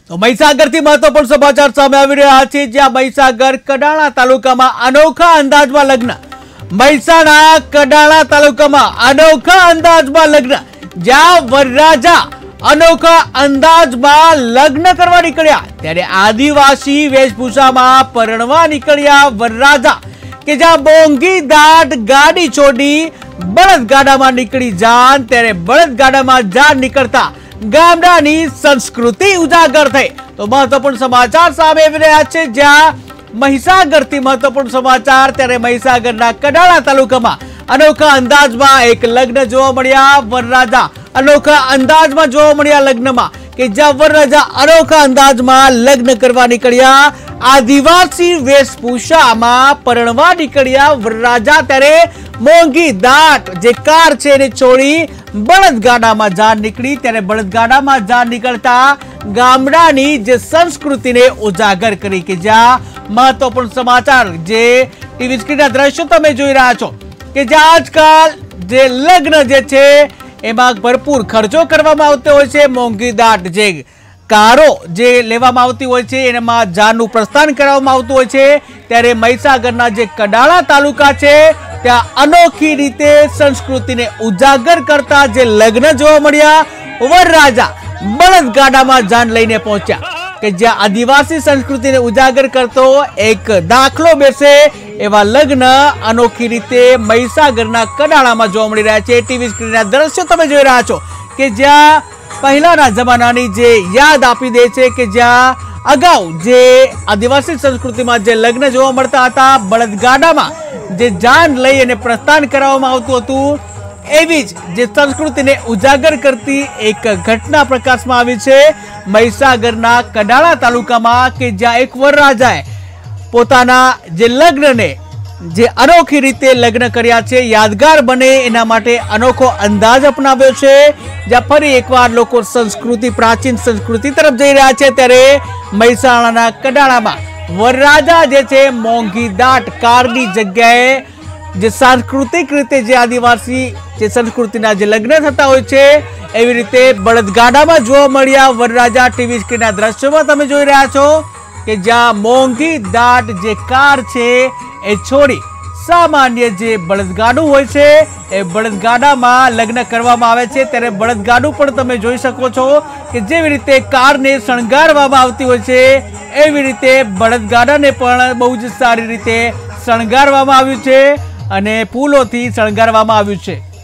તો મહીસાગરથી મહત્વપૂર્ણ સમાચાર સામે આવી રહ્યા છે, જ્યાં મહીસાગર કડાણા તાલુકામાં અનોખા અંદાજમાં લગ્ન। મહેસાણા કડાણા તાલુકામાં અનોખા અંદાજમાં લગ્ન, જ્યાં વરરાજા અનોખા અંદાજમાં લગ્ન કરવા નીકળ્યા, ત્યારે આદિવાસી વેશભૂષામાં પરણવા નીકળ્યા વરરાજા, કે જ્યાં મોંઘી દાટ ગાડી છોડી બળદગાડામાં નીકળી જાન, ત્યારે બળદગાડામાં જાન નીકળતા ગામડાની સંસ્કૃતિ ઉજાગર થઈ। તો મહત્વપૂર્ણ સમાચાર સામે આવી રહ્યા છે, જ્યાં મહીસાગરથી મહત્વપૂર્ણ સમાચાર, ત્યારે મહીસાગરના કડાણા તાલુકામાં અનોખા અંદાજમાં એક લગ્ન જોવા મળ્યા। વરરાજા અનોખા અંદાજમાં જોવા મળ્યા લગ્નમાં, કે જ્યાં વરરાજા અનોખા અંદાજમાં લગ્ન કરવા નીકળ્યા, આદિવાસી વેશભૂષામાં પરણવા નીકળ્યા વરરાજા, ત્યારે મોંઘી દાટ જે કાર છે એને છોડી બળદગાડામાં જાન નીકળી, ત્યારે બળદગાડામાં જાન નીકળતા ગામડાની જે સંસ્કૃતિને ઉજાગર કરી, કે જ્યાં મહત્વપૂર્ણ સમાચાર જે ટીવી સ્ક્રીનના દ્રશ્યો તમે જોઈ રહ્યા છો, કે જ્યાં આજકાલ જે લગ્ન જે છે એમાં ભરપૂર ખર્ચો કરવામાં આવતો હોય છે, મોંઘી દાટ જે કારો જે લેવામાં આવતી હોય છે એમાં જાનનું પ્રસ્થાન કરવામાં આવતું હોય છે, ત્યારે મહીસાગરના જે કડાણા તાલુકા છે ત્યાં અનોખી રીતે સંસ્કૃતિને ઉજાગર કરતા જે લગ્ન જોવા મળ્યા। વરરાજા બળદગાડામાં જાન લઈને પહોંચ્યા, કે જ્યાં આદિવાસી સંસ્કૃતિને ઉજાગર કરતો એક દાખલો બેસે એવા લગ્ન અનોખી રીતે મહીસાગરના કડાણામાં જોવા મળી રહ્યા છે। ટીવી સ્ક્રીનના દ્રશ્યો તમે જોઈ રહ્યા છો, કે જ્યાં પહેલાના જમાનાની જે યાદ આપી દે છે, કે જ્યાં અગાઉ જે આદિવાસી સંસ્કૃતિમાં જે લગ્ન જોવા મળતા હતા, બળદગાડામાં જે જાન લઈ અને પ્રસ્થાન કરાવવામાં આવતું હતું, એવી જ જે સંસ્કૃતિને ઉજાગર કરતી એક ઘટના પ્રકાશમાં આવી છે મહીસાગરના કડાણા તાલુકામાં, કે જ્યાં એક વરરાજાએ પોતાના જે લગ્નને જે અનોખી રીતે લગ્ન કર્યા છે, યાદગાર બને એના માટે અનોખો અંદાજ અપનાવ્યો છે, જ્યાં ફરી એકવાર લોકો સંસ્કૃતિ, પ્રાચીન સંસ્કૃતિ તરફ જઈ રહ્યા છે। ત્યારે મહેસાણાના કડાણામાં વરરાજા જે છે મોંઘી દાટ કારની જગ્યાએ જે સાંસ્કૃતિક રીતે જે આદિવાસી જે સંસ્કૃતિના જે લગ્ન થતા હોય છે એવી રીતે બળદગાડામાં જોવા મળ્યા વરરાજા। ટીવી સ્ક્રીનના દ્રશ્યોમાં તમે જોઈ રહ્યા છો, કે જ્યાં મોંઘી દાટ જે કાર છે એ છોડી સામાન્ય જે બળદગાડું હોય છે એ બળદગાડામાં લગ્ન કરવામાં આવે છે। ત્યારે બળદગાડું પણ તમે જોઈ શકો છો, કે જેવી રીતે કારને શણગારવામાં આવતી હોય છે એવી રીતે બળદગાડાને પણ બહુ જ સારી રીતે શણગારવામાં આવ્યું છે અને ફૂલોથી શણગારવામાં આવ્યું છે।